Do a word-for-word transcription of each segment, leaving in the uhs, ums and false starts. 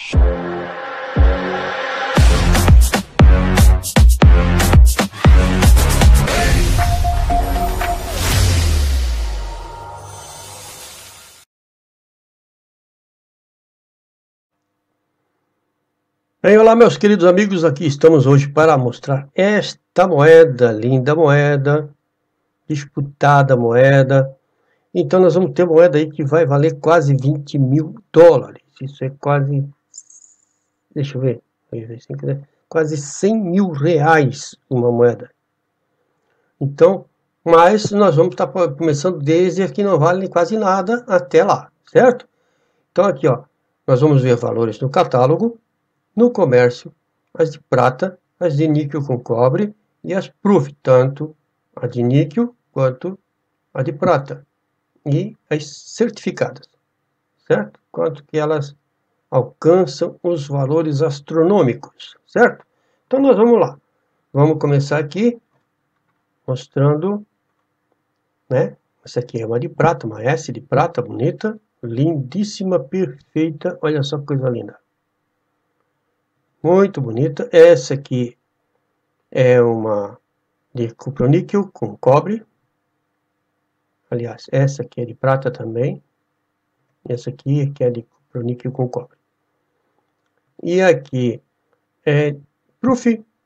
Bem, olá meus queridos amigos, aqui estamos hoje para mostrar esta moeda, linda moeda, disputada moeda. Então nós vamos ter moeda aí que vai valer quase vinte mil dólares, isso é quase, deixa eu ver, quase cem mil reais uma moeda. Então, mas nós vamos estar começando desde aqui não vale quase nada até lá, certo? Então aqui ó, nós vamos ver valores no catálogo, no comércio, as de prata, as de níquel com cobre e as proof, tanto a de níquel quanto a de prata. E as certificadas, certo? Quanto que elas alcançam os valores astronômicos, certo? Então nós vamos lá. Vamos começar aqui mostrando, né? Essa aqui é uma de prata, uma S de prata, bonita, lindíssima, perfeita. Olha só que coisa linda. Muito bonita. Essa aqui é uma de cuproníquel com cobre. Aliás, essa aqui é de prata também. Essa aqui que é de cuproníquel com cobre. E aqui é proof,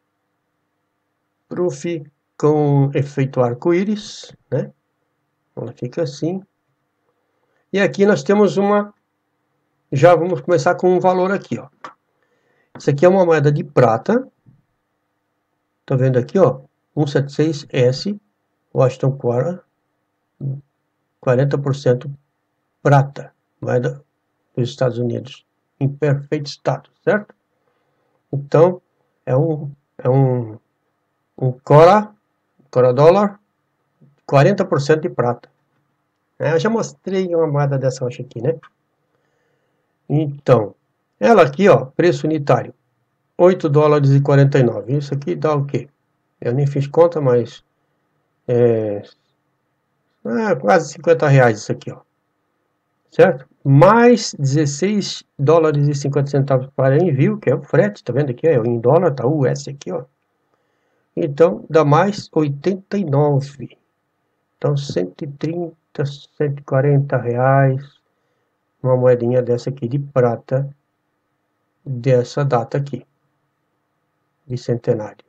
proof com efeito arco-íris, né? Ela fica assim. E aqui nós temos uma, já vamos começar com um valor aqui, ó. Isso aqui é uma moeda de prata. Tá vendo aqui, ó? cento e setenta e seis S, Washington Quora, quarenta por cento prata, moeda dos Estados Unidos, em perfeito estado, certo? Então, é um, é um, um Cora, Cora dólar, quarenta por cento de prata. É, eu já mostrei uma moeda dessa, eu acho aqui, né? Então, ela aqui, ó, preço unitário, oito dólares e quarenta e nove. Isso aqui dá o quê? Eu nem fiz conta, mas é, é quase cinquenta reais isso aqui, ó. Certo? Mais dezesseis dólares e cinquenta centavos para envio, que é o frete, tá vendo aqui? É em dólar, tá o U S aqui, ó. Então, dá mais oitenta e nove. Então, cento e trinta, cento e quarenta reais. Uma moedinha dessa aqui de prata, dessa data aqui, bicentenário.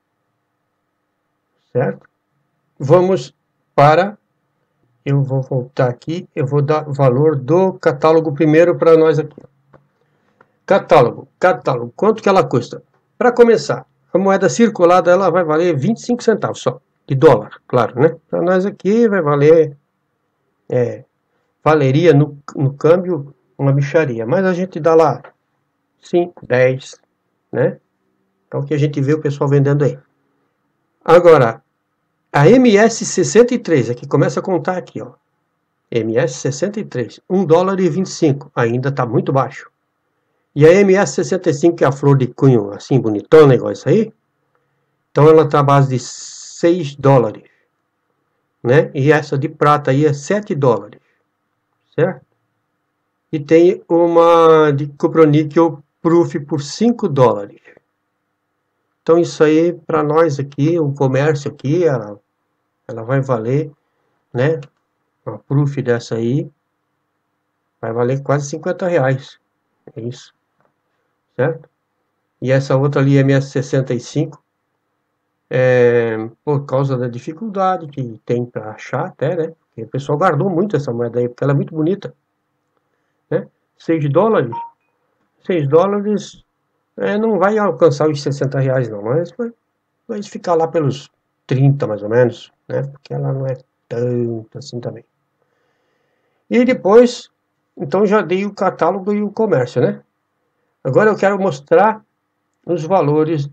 Certo? Vamos para, eu vou voltar aqui, eu vou dar valor do catálogo primeiro para nós aqui. Catálogo, catálogo, quanto que ela custa? Para começar, a moeda circulada ela vai valer vinte e cinco centavos só, de dólar, claro, né? Para nós aqui vai valer, é, valeria no, no câmbio uma mixaria, mas a gente dá lá cinco, dez, né? É o que a gente vê o pessoal vendendo aí. Agora, a M S sessenta e três, aqui começa a contar aqui, ó. M S sessenta e três, um dólar e vinte e cinco, ainda está muito baixo. E a M S sessenta e cinco, que é a flor de cunho, assim, bonitona, igual isso aí. Então ela está à base de seis dólares, né? E essa de prata aí é sete dólares, certo? E tem uma de cuproníquel proof por cinco dólares. Então isso aí, para nós aqui, o comércio aqui, ela, ela vai valer, né? Uma proof dessa aí vai valer quase cinquenta reais. É isso, certo? E essa outra ali, M S sessenta e cinco, é, por causa da dificuldade que tem para achar até, né? Porque o pessoal guardou muito essa moeda aí, porque ela é muito bonita, né? seis dólares, seis dólares é, não vai alcançar os sessenta reais não, mas vai, vai ficar lá pelos trinta mais ou menos, né? Porque ela não é tanto assim também. E depois, então já dei o catálogo e o comércio, né? Agora eu quero mostrar os valores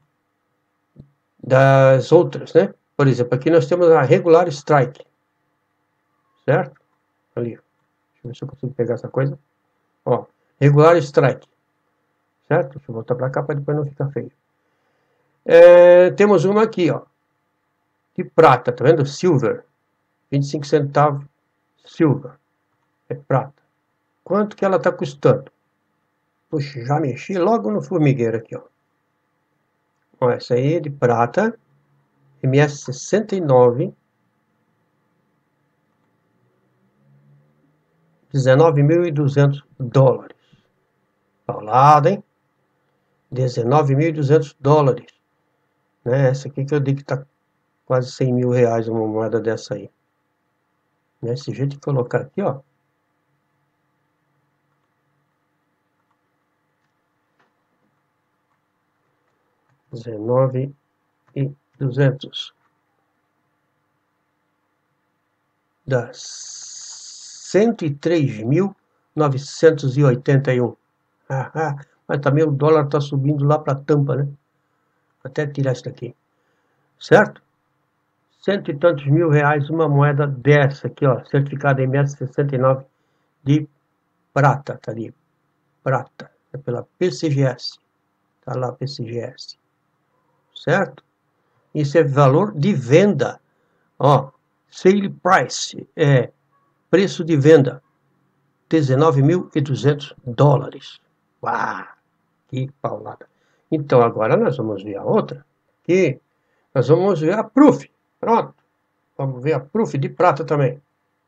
das outras, né? Por exemplo, aqui nós temos a Regular Strike, certo? Ali, deixa eu ver se eu consigo pegar essa coisa. Ó, Regular Strike, certo? Deixa eu voltar para cá para depois não ficar feio. É, temos uma aqui, ó, de prata, tá vendo? Silver, vinte e cinco centavos, Silver, é prata. Quanto que ela está custando? Puxa, já mexi logo no formigueiro aqui, ó. Ó, essa aí é de prata, M S sessenta e nove, dezenove mil e duzentos dólares. Paulada, hein? dezenove mil e duzentos dólares. Né? Essa aqui que eu digo que tá quase cem mil reais uma moeda dessa aí. Desse jeito de colocar aqui, ó. dezenove mil e duzentos. Dá cento e três mil novecentos e oitenta e um. Ah, ah, mas também o dólar está subindo lá para a tampa, né? Vou até tirar isso daqui. Certo? Cento e tantos mil reais uma moeda dessa aqui, ó. Certificada M S sessenta e nove de prata, tá ali. Prata. É pela P C G S. Tá lá, P C G S. Certo? Isso é valor de venda. Ó, sale price é preço de venda. dezenove mil e duzentos dólares. Uau! Que paulada. Então, agora nós vamos ver a outra. Que nós vamos ver a proof. Pronto. Vamos ver a proof de prata também.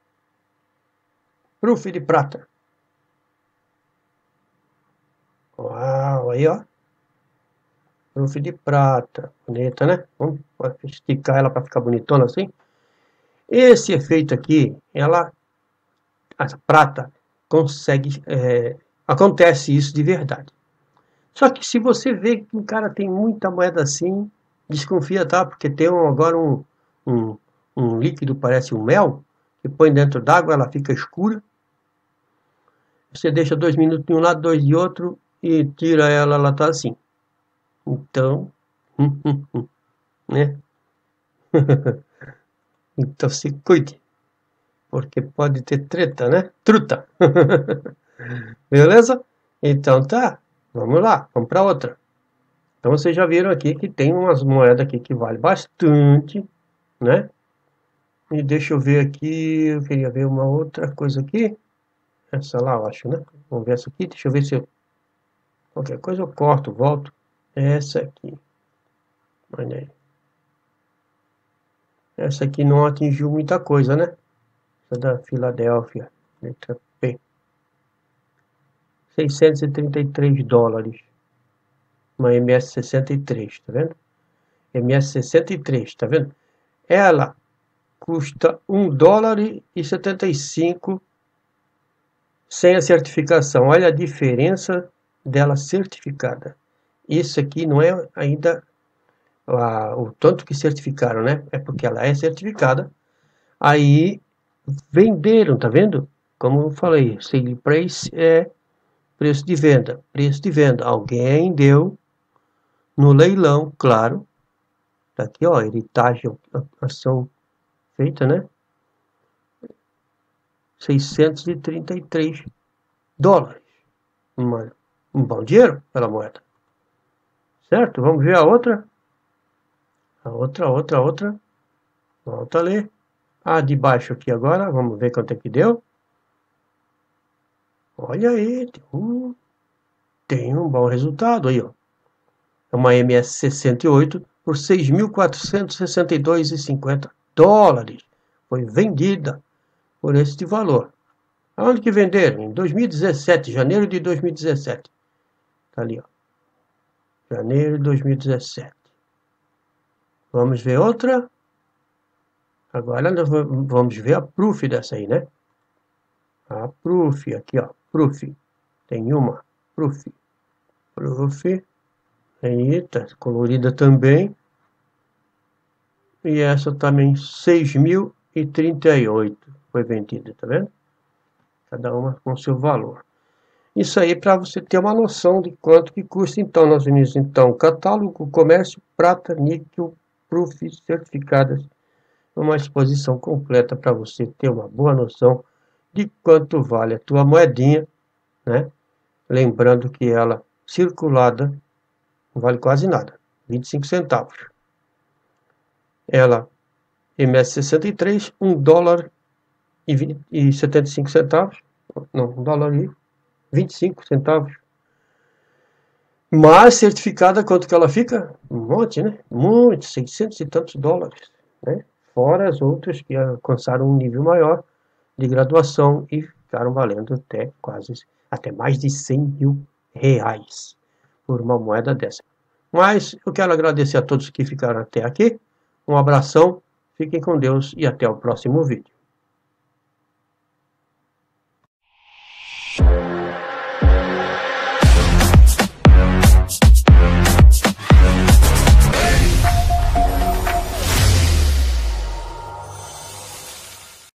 Proof de prata. Uau, aí, ó. Proof de prata. Bonita, né? Vamos esticar ela para ficar bonitona assim. Esse efeito aqui, ela, a prata, consegue, é, acontece isso de verdade. Só que se você vê que um cara tem muita moeda assim, desconfia, tá? Porque tem um, agora um, um, um líquido, parece um mel, que põe dentro d'água, ela fica escura. Você deixa dois minutos de um lado, dois de outro, e tira ela, ela tá assim. Então, hum, hum, hum, né? Então se cuide, porque pode ter treta, né? Truta. Beleza? Então tá, vamos lá, vamos para outra. Então vocês já viram aqui que tem umas moedas aqui que vale bastante, né? E deixa eu ver aqui, eu queria ver uma outra coisa aqui. Essa lá, eu acho, né? Vamos ver essa aqui, deixa eu ver se eu... Qualquer coisa eu corto, volto. Essa aqui. Olha aí. Essa aqui não atingiu muita coisa, né? Essa da Filadélfia, letra P. seiscentos e trinta e três dólares. Uma M S sessenta e três, tá vendo? M S sessenta e três, tá vendo? Ela custa um dólar e setenta e cinco sem a certificação. Olha a diferença dela certificada. Isso aqui não é ainda a, o tanto que certificaram, né? É porque ela é certificada. Aí venderam, tá vendo? Como eu falei, sale price é preço de venda. Preço de venda. Alguém deu no leilão, claro. Tá aqui, ó, heritagem, ação feita, né? seiscentos e trinta e três dólares. Uma, um bom dinheiro pela moeda. Certo? Vamos ver a outra. A outra, a outra, a outra. Volta a ler. A de baixo aqui agora. Vamos ver quanto é que deu. Olha aí. Tem um, tem um bom resultado aí, ó. É uma M S sessenta e oito por seis mil quatrocentos e sessenta e dois vírgula cinquenta dólares. Foi vendida por este valor. Aonde que venderam? Em dois mil e dezessete, janeiro de dois mil e dezessete. Tá ali, ó. Janeiro de dois mil e dezessete. Vamos ver outra. Agora nós vamos ver a proof dessa aí, né? A proof, aqui, ó. Proof. Tem uma. Proof. Proof. Aí, tá colorida também. E essa também, seis mil e trinta e oito. Foi vendida, tá vendo? Cada uma com seu valor. Isso aí para você ter uma noção de quanto que custa, então, nós unimos, então, catálogo, comércio, prata, níquel, proof, certificadas, uma exposição completa para você ter uma boa noção de quanto vale a tua moedinha, né? Lembrando que ela, circulada, não vale quase nada, vinte e cinco centavos. Ela, M S sessenta e três, um dólar e setenta e cinco centavos, não, um dólar e vinte e cinco centavos. Mas certificada, quanto que ela fica? Um monte, né? Muito, seiscentos e tantos dólares, né? Fora as outras que alcançaram um nível maior de graduação e ficaram valendo até quase, até mais de cem mil reais por uma moeda dessa. Mas eu quero agradecer a todos que ficaram até aqui. Um abração, fiquem com Deus e até o próximo vídeo.